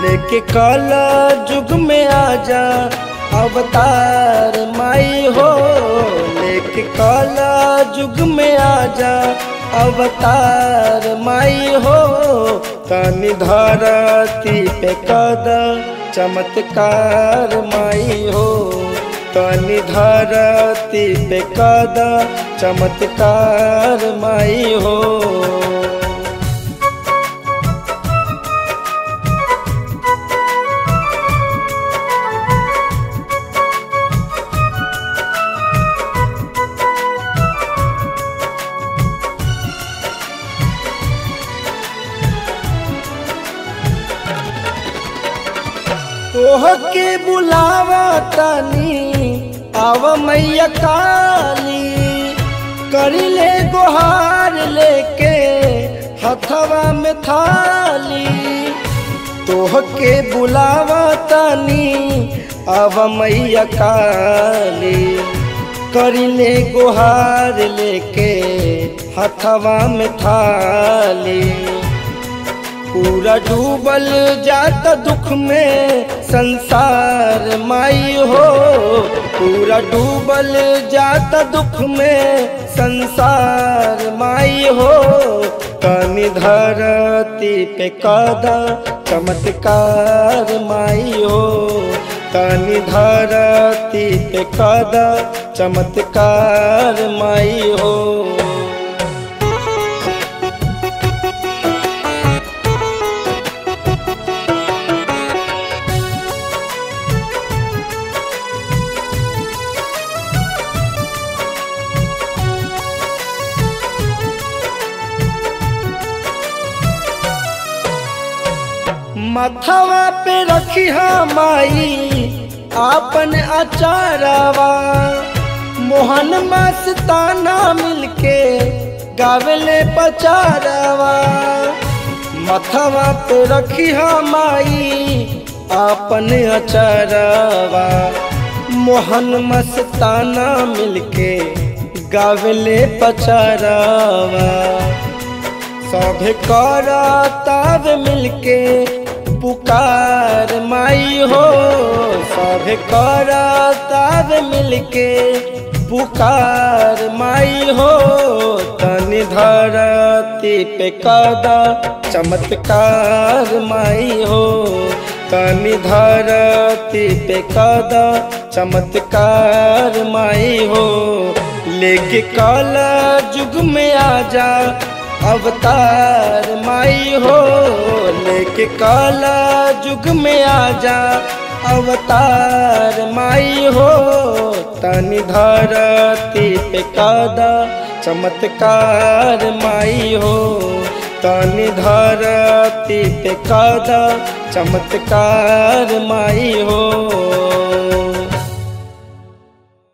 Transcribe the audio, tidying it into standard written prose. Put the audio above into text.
लेके काला जुग में आजा अवतार माई हो। लेके काला जुग में आजा अवतार माई हो। तनी धरती पे कदा चमत्कार माई हो। तनी धरती पे कदा चमत्कार माई हो। तोहके बुलावा तनी आव मैया काली। करिले गुहार लेके हथवा में थाली। तोहके बुलावा तनी आव मैया काली। करिले गुहार लेके हथवा में थाली। पूरा डूबल जाता दुख में संसार माई हो। पूरा डूबल जाता दुख में संसार माई हो। तनी धरती पे कदा चमत्कार माई हो। तनी धरती पे कदा चमत्कार माई हो। मथवा पे रखिया माई आपन अचारवा। मोहन मस्ताना मिलके गावेले पचारवा। मथवा पे रखिया माई आपन अचारवा। मोहन मस्ताना मिलके गावेले पचारवा। सभे करताव मिलके पुकार माई हो। सभे करताव मिलके पुकार माई हो। तनी धरती पे कदा चमत्कार माई हो। तनी धरती पे कदा चमत्कार माई हो। लेके काला जुग में आजा अवतार माई हो। लेके काला जुग में आजा अवतार माई हो। तनी धरती पे कदा चमत्कार माई हो। तनी धरती पे कदा चमत्कार माई हो।